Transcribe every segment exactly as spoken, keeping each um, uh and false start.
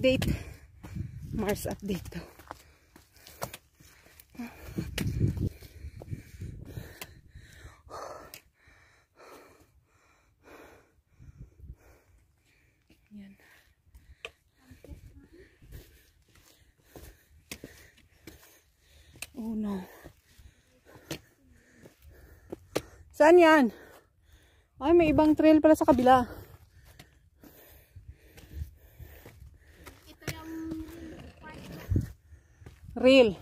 update. Mars update to. Yan. Oh no. Saan yan? Ay, may ibang trail pala sa kabila. Ito yung Real.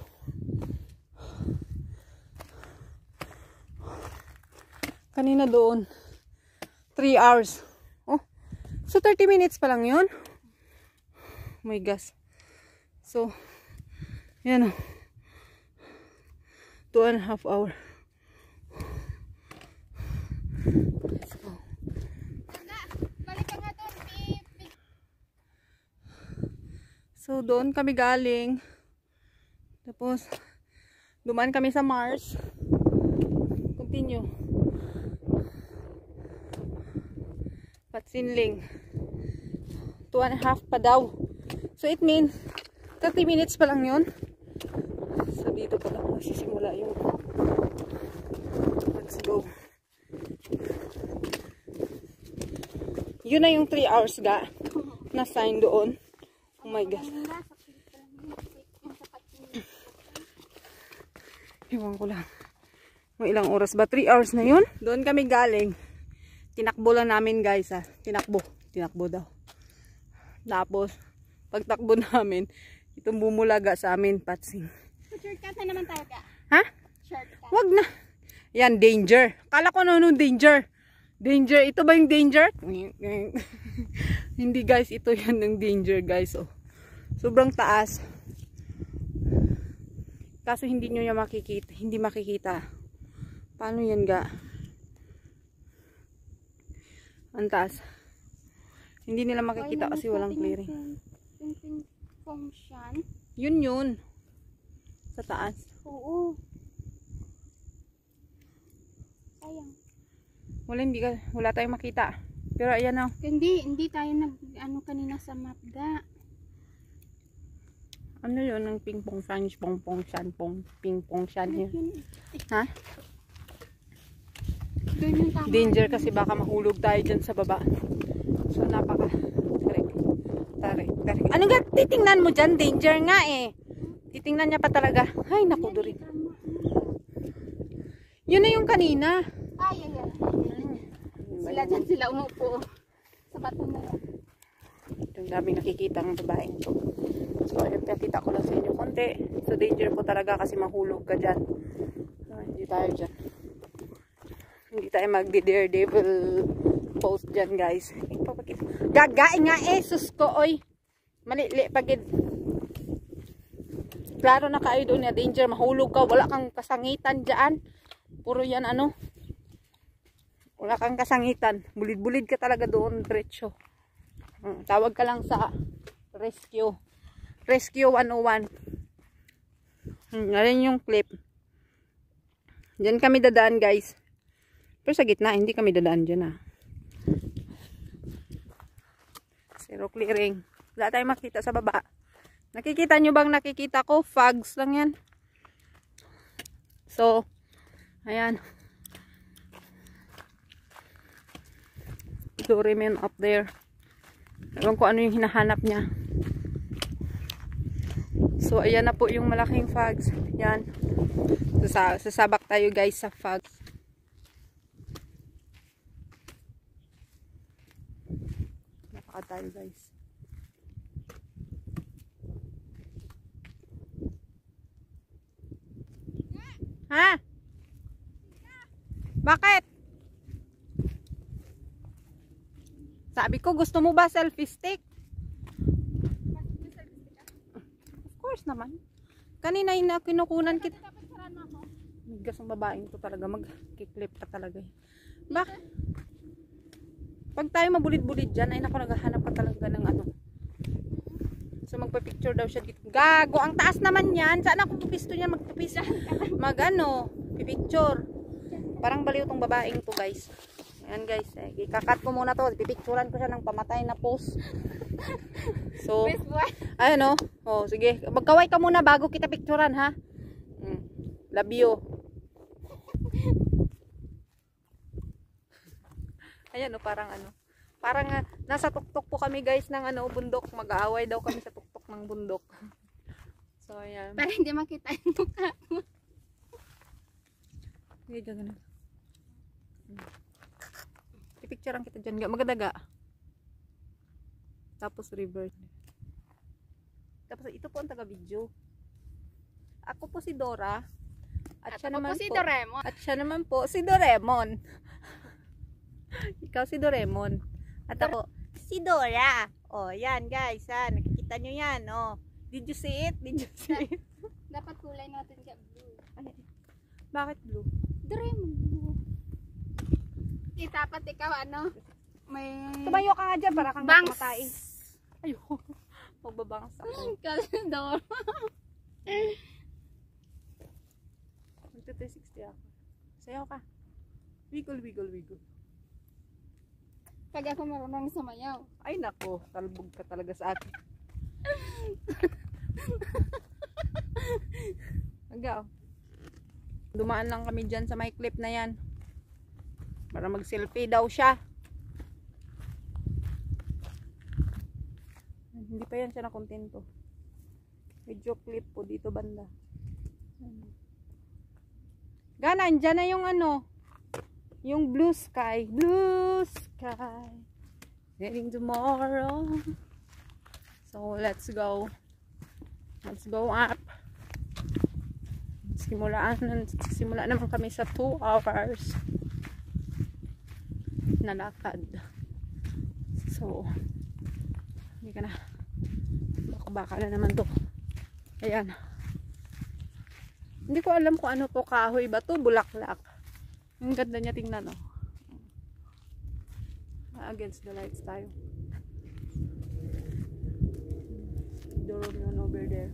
Kanina doon. three hours. Oh. So, thirty minutes pa lang yun. Oh my gosh. So, yan o. two and a half hour. Let's go. balik ka nga doon. So, doon kami galing. Tapos, dumaan kami sa Mars. Continue. Patsinling. Two and a half pa daw. So, it means, thirty minutes pa lang yun. So, dito pa lang nasisimula yung let's go. Yun na yung three hours ga na sign doon. Oh my gosh. Iwan ko lang. May ilang oras ba? three hours na yun? Doon kami galing. Tinakbo lang namin guys ha. Tinakbo. Tinakbo daw. Tapos, pagtakbo namin, itong bumulaga sa amin, patsing. Shortcut na naman tayo ka. Ha? Shortcut. Wag na. Yan, danger. Kala ko ano nung danger. Danger. Ito ba yung danger? Hindi guys, ito yan yung danger guys. Oh. Sobrang taas. Kaso hindi nyo yan makikita. Hindi makikita. Paano yan ga? Ang taas. Hindi nila makikita kasi walang clearing. Yung function. Yun yun. Sa taas. Oo. Sayang. Wala, hindi ka, wala tayong makita. Pero ayan o. Hindi, hindi tayo nag, ano kanina sa map ga. Ano yun? Ang ping-pong shan, pong-pong shan, pong, ping-pong shan yun. Ha? Doon yung tama. Danger kasi baka mahulog tayo dyan sa baba. So, napaka. Tarik. Tarik. Tarik. Ano nga? Titingnan mo dyan? Danger nga eh. Titingnan niya pa talaga. Ay, naku, Dorin. Yun na yung kanina. Ay, ay, ay. Sila dyan, sila umupo. Sa bato na yan. Yung daming nakikita ng babaeng to. So, ayun, nakita ko lang sa inyo konti. So, danger po talaga kasi mahulog ka dyan. So, hindi tayo dyan. Hindi tayo magdi-daredevil post dyan, guys. Gagain nga eh, sus ko, oy. Malili, pagid. Klaro na kayo doon na danger, mahulog ka, wala kang kasangitan dyan. Puro yan ano. Wala kang kasangitan. Bulid-bulid ka talaga doon, diretso. Hmm, tawag ka lang sa rescue. Rescue one oh one. Hmm, narin yung clip. Diyan kami dadaan, guys. Pero sa gitna, hindi kami dadaan dyan, ah. Zero clearing. Wala tayong makita sa baba. Nakikita nyo bang nakikita ko? Fogs lang yan. So, ayan. So, remain up there. Ewan ko ano yung hinahanap niya. So, ayan na po yung malaking fogs. Yan. Sasa sasabak tayo guys sa fogs. Napaka tayo guys. Ha? Bakit? Sabi ko, gusto mo ba selfie stick? Of course naman. Kanina yung kinukunan kita. Migas ang babaeng to talaga. Mag-clip ka talaga. Bakit? Pag tayo mabulit-bulit dyan, ay naku, naghahanap ka talaga ng ano. So, magpa-picture daw siya dito. Gago, ang taas naman yan. Saan ako pupisto niya? Magpapisa. Mag ano, pipicture. Parang baliw tong babaeng to, guys. Ayan guys, eh, ikakat ko muna to. Pipicturan ko siya ng pamatay na pose. So, ayun o. Oh, sige. Magkaway ka muna bago kita picturan ha. Mm. Love you. Ayan o, parang ano. Parang uh, nasa tuktok po kami guys ng ano, bundok. Mag-aaway daw kami sa tuktok ng bundok. So, ayan. Para hindi makita yung mukha mo. Sige, ganun. Picturean kita dyan. Magadaga. Tapos revert. Tapos ito po ang taga-video. Ako po si Dora. At, At siya ako naman po si po, Doraemon. At siya naman po si Doraemon. Ikaw si Doraemon. At ako si Dora. Oh, yan guys. Ha? Nakikita nyo yan. Oh. Did you see it? Did you see it? Dapat kulay natin siya blue. Ay, bakit blue? Doraemon blue. Eh, dapat ikaw ano? May... Tumayo ka nga dyan para kang bangs. matay. Ayun. Magbabangs ako. Kasi Dora. three sixty ako. Sayaw ka. Wiggle, wiggle, wiggle. Pag ako marunong sumayaw. Ay nako, talbog ka talaga sa akin. Agaw. Dumaan lang kami dyan sa may clip na yan. Para mag-selfie daw siya. Hindi pa yan siya nakontento. Medyo clip po dito banda. Gana, andyan na yung ano. Yung blue sky. Blue sky. Heading tomorrow. So, let's go. Let's go up. Simulaan, simula naman kami sa two hours na lakad. So, hindi ka na. Baka-baka na naman to. Ayan. Hindi ko alam kung ano to, kahoy ba to, bulaklak. Ang ganda niya tingnan, oh. Against the lights tayo. Door yun over there.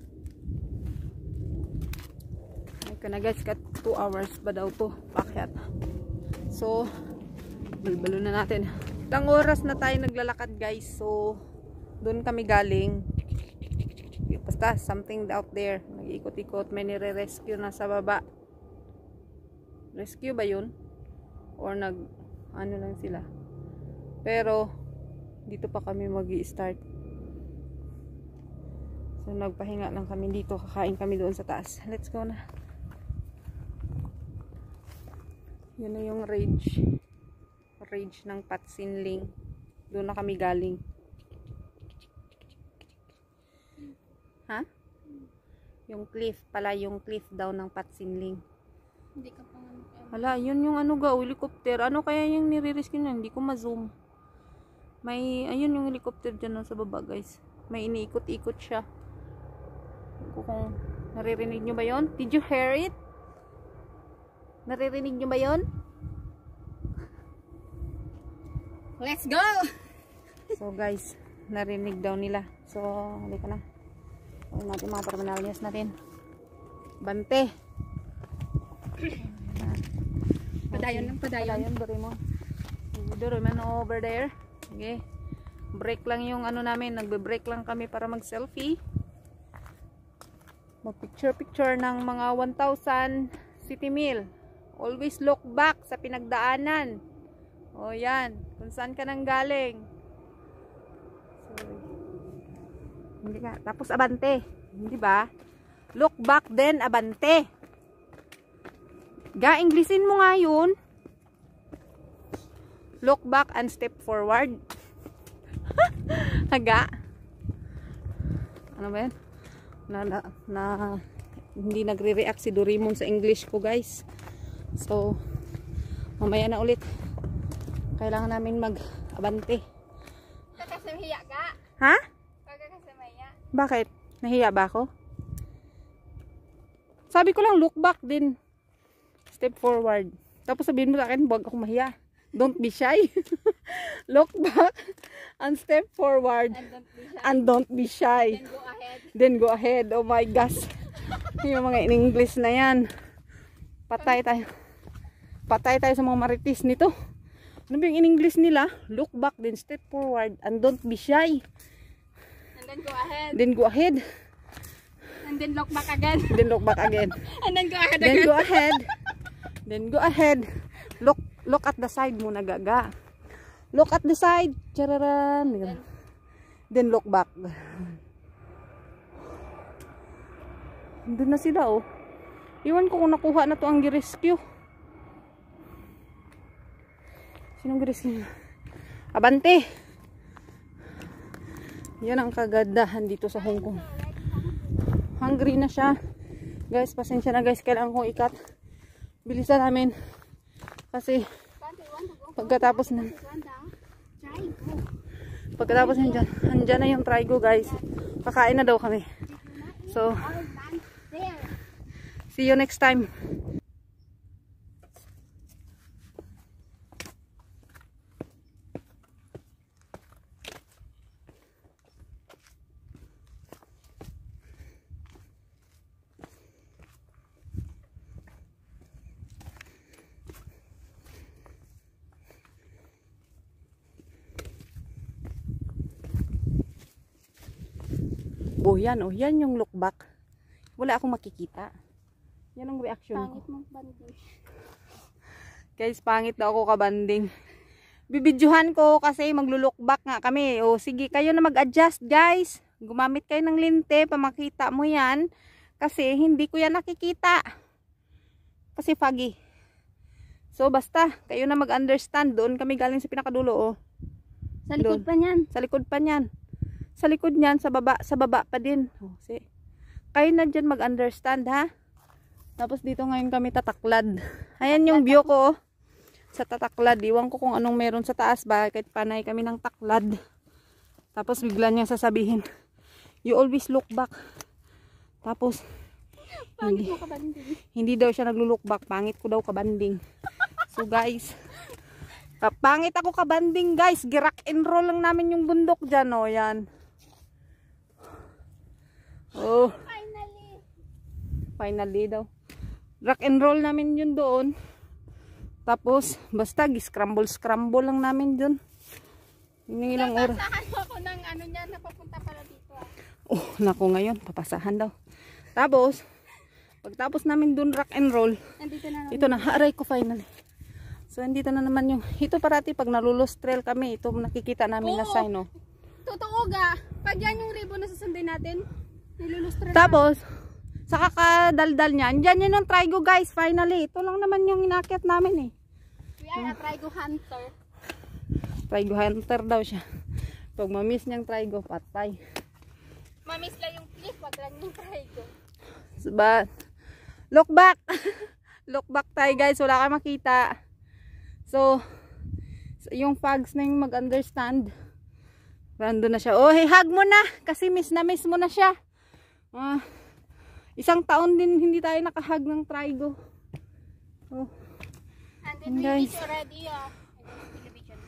Ay ka na guys, kat two hours ba daw to, pakyat. So, balbalo na natin. Ilang oras na tayo naglalakad guys. So, doon kami galing. Basta, something out there. Nag-ikot-ikot. May nire-rescue na sa baba. Rescue ba yun? Or nag, ano lang sila. Pero, dito pa kami mag-i-start. So, nagpahinga lang kami dito. Kakain kami doon sa taas. Let's go na. Yun na yung rage. Rage ng Patsinling. Doon na kami galing. Ha? Yung cliff pala, yung cliff daw ng Patsinling. Hindi ka pa nga. Wala, yun yung ano ga, helicopter. Ano kaya yung nire-rescue na? Hindi ko ma-zoom. May, ayun yung helicopter dyan sa baba guys. May iniikot-ikot siya. Kung naririnig nyo ba yun? Did you hear it? Naririnig nyo ba yun? Let's go! So guys, narinig daw nila. So, halika na. Huwag natin mga terminalias natin. Bante. Padayon ng padayon. Padayon, Doraemon. Doraemon over there. Okay. Break lang yung ano namin. Nagbe-break lang kami para mag-selfie. Mag-picture-picture ng mga one thousand city meal. Always look back sa pinagdaanan. O yan. Kung saan ka nang galing. So, hindi ka. Tapos abante. Hindi ba? Look back then, abante. Ga, Englishin mo nga yun. Look back and step forward. Haga. Ano ba yan? Na, na, na hindi nagre-react si Doraemon sa English ko guys. So, mamaya na ulit. Kailangan namin mag-abante. Kakasamiya ka? Ha? Kakasamiya. Bakit? Nahiya ba ako? Sabi ko lang look back din. Step forward. Tapos sabihin mo sa akin, huwag ako mahiya. Don't be shy. Look back and step forward. And don't be shy. And don't be shy. Then go ahead. Then go ahead. Oh my gosh. Yung mga in English na yan. Patay tayo. Patay tayo sa mga maritis nito. Ano ba yung in English nila? Look back, then step forward, and don't be shy. And then go ahead. Then go ahead. And then look back again. Then look back again. And then go ahead Then again. go ahead. Then go ahead. Look look at the side muna, gaga. Look at the side. Chararan. Then, then look back. Doon na sila, oh. Iwan ko kung nakuha na to ang gi-rescue. Sinong gi-rescue? Abante! Yan ang kagandahan dito sa Hong Kong. Hungry na siya. Guys, pasensya na guys. Kailangan kong ikat. Bilisan namin. Kasi, pagkatapos na, pagkatapos na dyan, andyan na yung trigo guys. Kakain na daw kami. So, see you next time. Oh, yan oh, yan yung look back. Wala akong makikita. Yan ang reaction ko. Pangit mong banding. Guys, pangit daw ako kabanding. Bibidyohan ko kasi maglo-look back nga kami. O sige, kayo na mag-adjust guys. Gumamit kayo ng lente para makita mo yan. Kasi hindi ko yan nakikita. Kasi foggy. So basta, kayo na mag-understand. Doon kami galing sa pinakadulo oh. Sa likod Doon. pa niyan. Sa likod pa niyan. Sa likod niyan, sa baba, sa baba pa din. Oh, see. Kayo na dyan mag-understand ha. Tapos dito ngayon kami tataklad. Ayan yung view ko. Oh. Sa tataklad. Iwan ko kung anong meron sa taas. Bakit panay kami ng taklad. Tapos bigla niya sasabihin, you always look back. Tapos, Pangit hindi, mo kabanding. hindi daw siya naglo-look back. Pangit ko daw kabanding. So guys, kapangit ako kabanding guys. Girak and roll lang namin yung bundok dyan. O, oh, yan. Oh. Finally. Finally daw. Rock and roll namin yun doon. Tapos, basta scramble-scramble lang namin dun. Yung ilang oras. Papasahan mo ako ng ano niya, napapunta pala dito ah. Oh, naku ngayon, papasahan daw. Tapos, pagtapos namin dun rock and roll, Nandito na naman. ito na, aray ko finally. So, andito na naman yung, ito parati pag nalulos trail kami, ito nakikita namin na Oo. sign, oh. Totoo ga. Pag yan yung ribbon na sasunday natin, nilulustra na. Tapos, sa kakadaldal niya, andyan yun yung trigo guys, finally. Ito lang naman yung inakyat namin eh. We are a trigo hunter. Trigo hunter daw siya. Pag mamiss niyang trigo, patay. Mamiss lang yung cliff, wag lang yung trigo. But, look back. Look back tayo guys, wala kayo makita. So, yung fogs na yung mag-understand. Rando na siya. Oh, hey, hug mo na. Kasi miss na miss mo na siya. Ah, isang taon din hindi tayo nakahug ng trigo. Oh. And then And we guys, reach already ah. Television.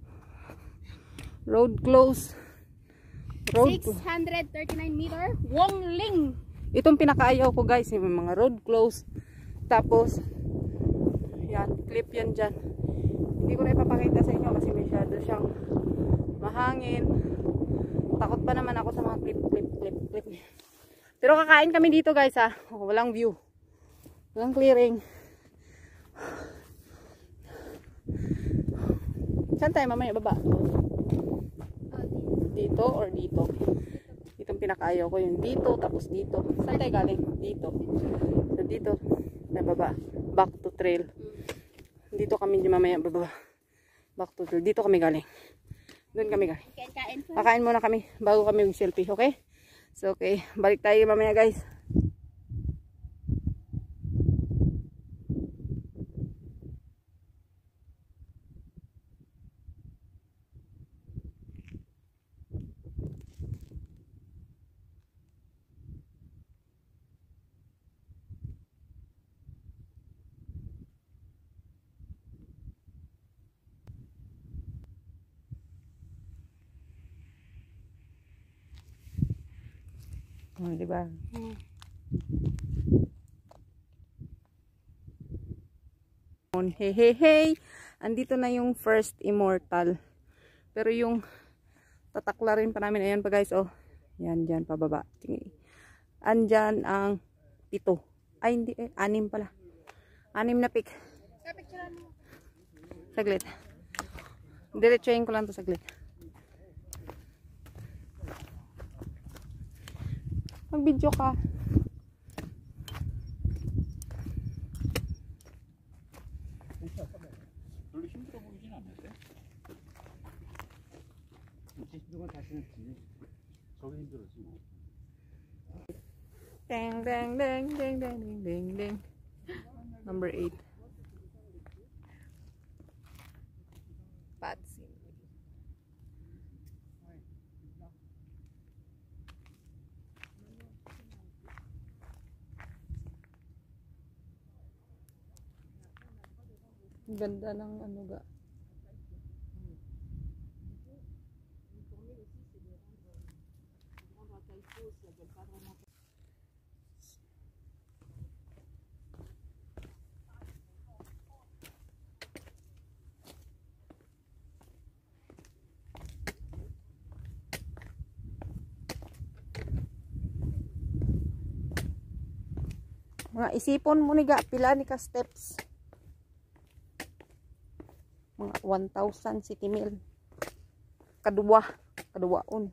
road close. Road six hundred thirty-nine meter. Wongling. Itong pinakaayaw ko guys, yung mga road close. Tapos, yan, clip yan dyan. Hindi ko na ipapakita sa inyo kasi masyado siyang mahangin. Takot pa naman ako sa mga clip, clip, clip, clip. Pero kakain kami dito guys ha. Oh, walang view. Walang clearing. Saan tayo mamaya baba? Dito or dito? Itong pinakaayaw ko yung dito tapos dito. Saan tayo galing? Dito. So dito na baba. Back to trail. Dito kami mamaya baba. Back to trail. Dito kami galing. Doon kami galing. Kakain muna kami bago kami mag-selfie, okay? So okay, balik tayo mamaya guys. Oh, diba? Hmm. Hey, hey, hey! andito na yung first immortal. Pero yung tataklarin pa namin, ayan pa guys, oh. Yan, dyan, pababa. Andyan ang pito. Ay, hindi, eh, anim pala. Anim na pick. Saglit. Diretsuhin ko lang to saglit. Mag-video ka. 별로 힘들어 보이진 않는데? 이렇게 힘든 건 다시는 뒤에 저게 힘들었지 뭐. Ding, ding, ding, ding, ding, ding, ding. Number eight. Patsy. Ganda ng ano ga. Mga isipon mo ni ga, pila ni ka steps. Mga one thousand city mil. Kadua, kaduaon.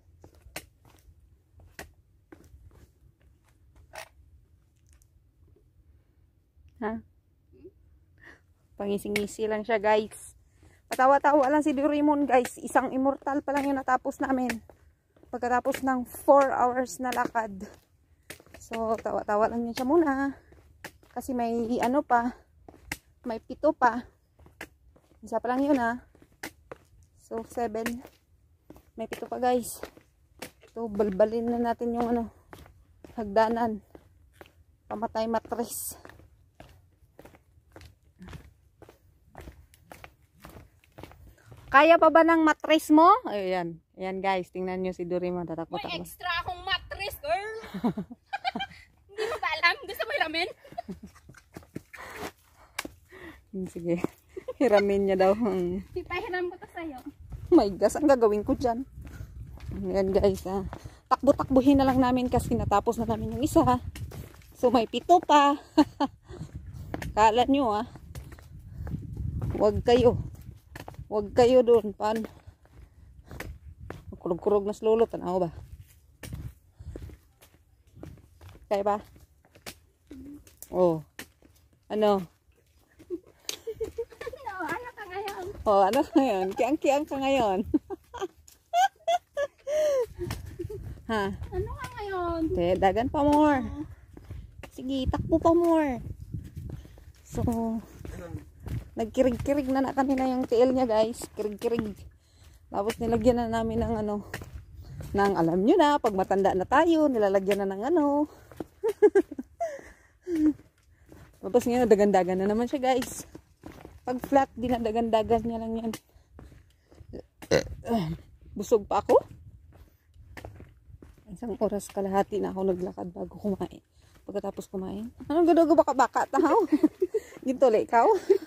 Ha? Pangising-ngisi lang siya, guys. Patawa-tawa lang si Doraemon, guys. Isang immortal pa lang yung natapos namin. Pagkatapos ng four hours na lakad. So, tawa-tawa lang yun siya muna. Kasi may ano pa, may pito pa. Isa pa lang yun ha. So, seven. May pito pa guys. So, balbalin na natin yung ano, hagdanan. Pamatay matris. Kaya pa ba ng matris mo? Ayan. Ayan guys, tingnan nyo si Doraemon. Tatakbo-takbo. May extra akong mattress, girl. Hindi mo ba alam? Gusto mo hiramin? Sige. Hiramin niya daw. Ipahiram ko to sa'yo. My gosh, ang gagawin ko dyan. Ayan guys, ah. Takbo-takbuhin na lang namin kasi natapos na namin yung isa. So may pito pa. Kala nyo ah. Huwag kayo. Huwag kayo doon. Paano? Kurog-kurog na slolo. Tanaw ba? Kaya ba? Oh. Ano? No, ano ka ngayon? Oh, ano ngayon? Kiang-kiang ka ngayon. Ha? Ano ka ngayon? Te, dagan pa more. Sige, takbo pa more. So, nagkirig-kirig na na kanina yung tail niya guys. Kirig-kirig. Tapos nilagyan na namin ng ano, ng alam nyo na, pag matanda na tayo, nilalagyan na ng ano. Tapos ngayon, dagan-dagan na naman siya guys. Pag flat, dinadagan-dagan niya lang yan. Busog pa ako. Isang oras kalahati na ako naglakad bago kumain. Pagkatapos kumain, anong gano'n baka-baka tahaw? Gintuli ikaw?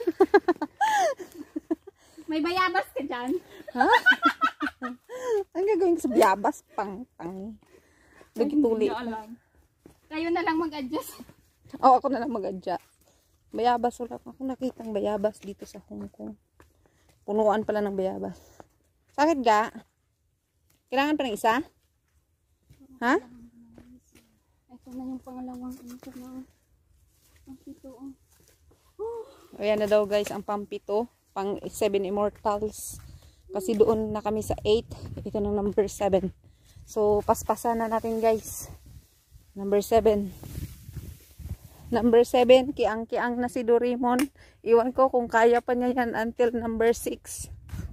May bayabas ka dyan. Ha? Ang gagawin ko sa biyabas? Pang, pang. Nagituli. Kayo na lang mag-adjust. Oo, oh, ako na lang mag-adya. Bayabas, wala ako nakitang bayabas dito sa Hong Kong. Punuan pala ng bayabas. Sakit ga? Kailangan pa ng isa? Ha? Ito na yung pangalawang ito na. Ang pito. Oh. Ayan na daw guys, ang pampito. Pang seven immortals. Kasi doon na kami sa eight. Ito na number seven. So, paspasan na natin guys. Number seven. Number seven, kiang-kiang na si Doraemon. Iwan ko kung kaya pa niya yan until number six.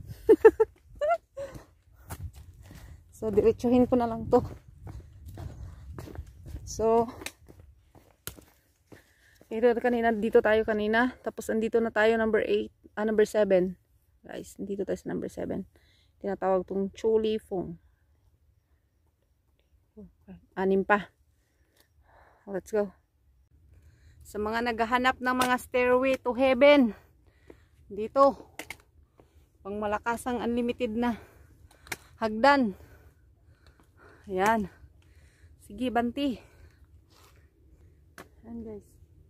So, diretsuhin ko na lang to. So, ito kanina, dito tayo kanina. Tapos, andito na tayo number eight. Ah, number seven. Guys, dito tayo sa number seven. Tinatawag tong Chuli Fong. Anim pa. Let's go. Sa mga naghahanap ng mga stairway to heaven, dito, Pang malakasang unlimited na hagdan. Ayan. Sige, banti. Ayan guys.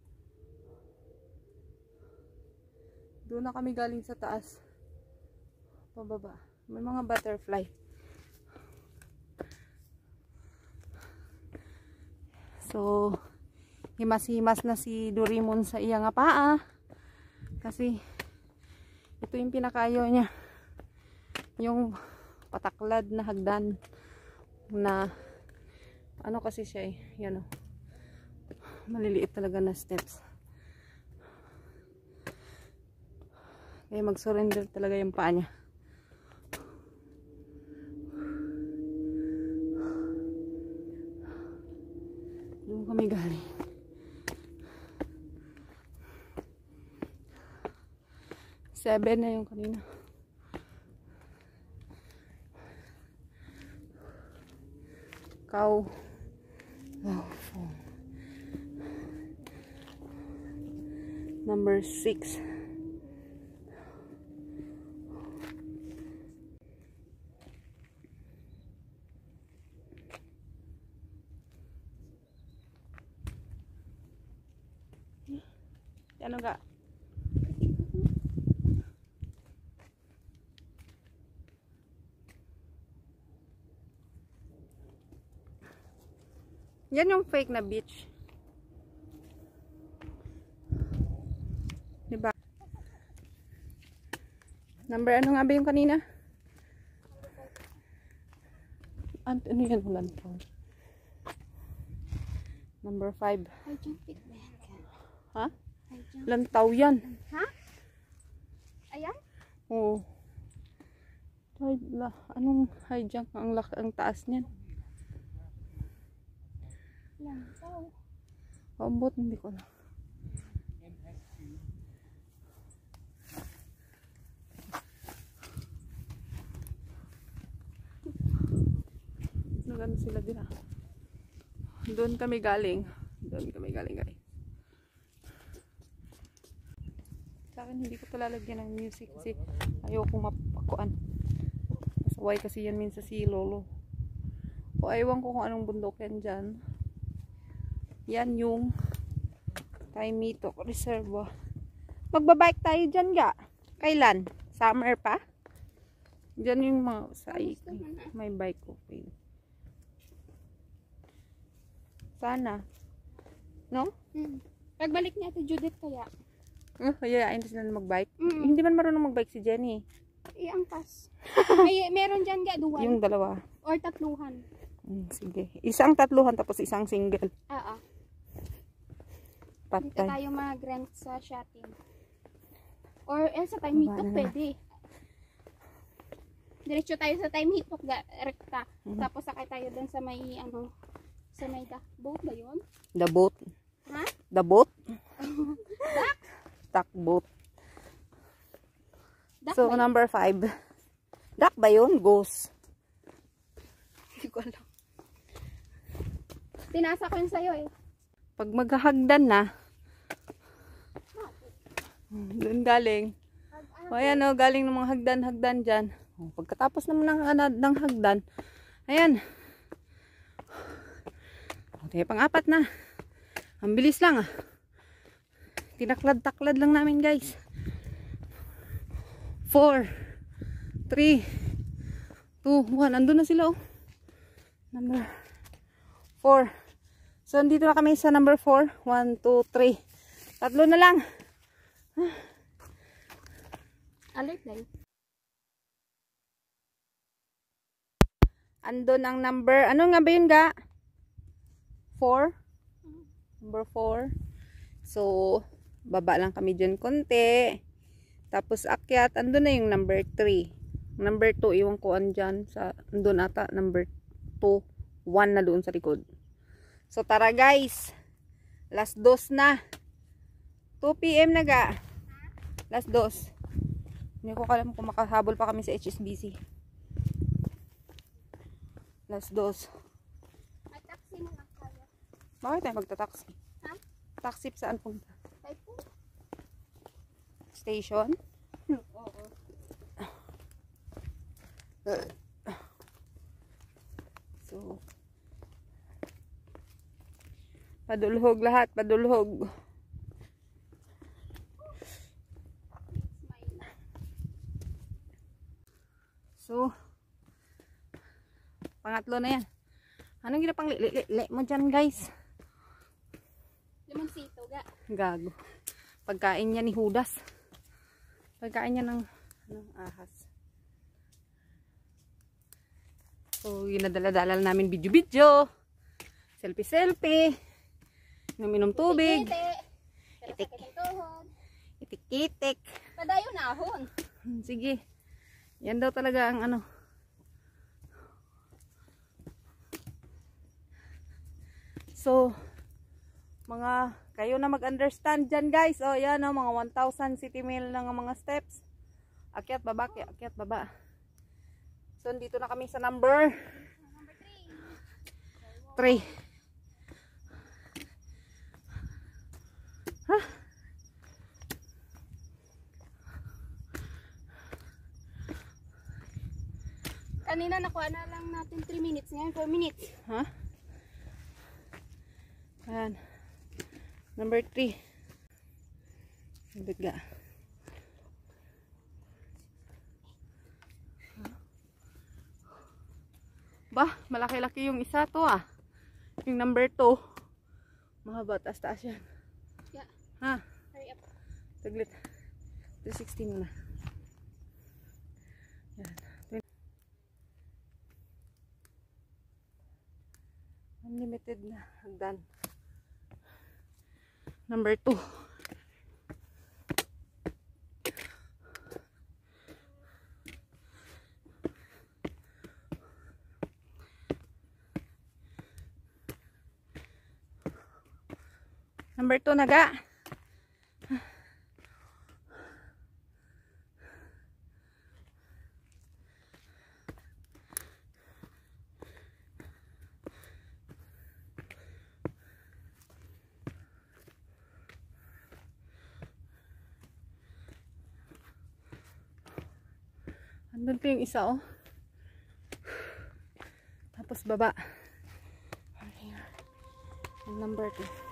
Doon na kami galing sa taas. Pababa. May mga butterfly. So, himas-himas na si Doraemon sa iya nga paa. Kasi, ito yung pinakayaw niya. Yung pataklad na hagdan na ano kasi siya eh. Yan o. Maliliit talaga na steps. Kaya mag-surrender talaga yung paa niya. Doon kami galing. Seven na yung kanina. Cow. Wow. Number six. Ano ga? Yan yung fake na beach. Diba? Number ano nga ba yung kanina? Ano yan? Lantaw. Number five. I jump it back. Ha? I jump. Lantaw yan. Ha? Ayan? Oo. Ay, la, anong high jump ang laki ang taas niyan? Lantaw. Ambot, hindi ko na. Nagano sila din ah. Doon kami galing. Doon kami galing guys. Sa akin hindi ko ito lalagyan ng music kasi ayoko mapakuan. Masaway kasi yan minsan si Lolo. O aywan ko kung anong bundok yan dyan. Yan yung Taimito Reservoir. Magbabike tayo dyan ga. Kailan? Summer pa? Dyan yung mga sa may bike okay. Sana. No? Hmm. Pagbalik niya ito Judith kaya. Uh, hayain sila na magbike. Mm. Hindi man marunong magbike si Jenny. Iangkas. May meron diyan ga duwan Yung dalawa. or tatluhan. Hmm, sige. Isang tatluhan tapos isang single. Oo. Dito Patay. tayo mag-rent sa shopping. Or eh, sa time hitok Baba na. pwede. Diretso tayo sa time hitok ga rekta. Mhm. Tapos sakay tayo doon sa may ano sa may duck boat ba 'yon? The boat. Ha? The boat. Duck? Duck boat. Duck So, ba yun? number five. Duck ba yun? Ghost. Hindi ko alam. Tinasa ko yun sa'yo eh. Pag maghahagdan na, doon galing. O ayan o, galing ng mga hagdan-hagdan dyan. O, pagkatapos naman ng, ng, ng hagdan, ayan. O, tayo pang-apat na. Ang bilis lang ah. Tinaklad-taklad lang namin guys. four, three, two, one. Andun na sila oh. Number four. So, dito na kami sa number four. one, two, three. Tatlo na lang. Alert na yun. Andun ang number. Ano nga ba yun ga? four. Number four. So, baba lang kami dyan konti. Tapos akyat. Andun na yung number three. Number two, iwan ko andyan. Sa, andun ata. Number two. one na doon sa likod. So, tara guys. Last dos na. two p m na ga. Last dos. Hindi ko alam kung makahabol pa kami sa H S B C. Last dos. May taxi na lang tayo. Bakit tayo magta-taxi? Ha? Taxi saan punta? Tayo po. Station? Oo. So, padulhog lahat, padulhog. So, pangatlo na yan. Anong ginapang li-li-li mo dyan, guys? Limonsito, ga. Gago. Pagkain niya ni Judas. Pagkain niya ng ano, ahas. So, ginadala-dala namin video-video. Selfie-selfie. Inom-inom tubig. Itik. Itik-itik. Padayo na ahon. Sige. Yan daw talaga ang ano. So, mga kayo na mag-understand dyan, guys. O, yan o, mga one thousand city mil ng mga steps. Akyat, baba, akyat, baba. So, dito na kami sa number three. Huh? Kanina nakuha na lang natin three minutes. Ngayon four minutes. Ha? Ayan. Number three. Bigla. Bah, malaki-laki yung isa to ah. Yung number two. Mahaba, taas-taas yan. Yeah. Ha? Hurry up. Taglit. two sixty muna. Yan. Unlimited na. Hagdan. Number two. Number two na ga. Andun pa yung isa, oh. Tapos baba. Number two.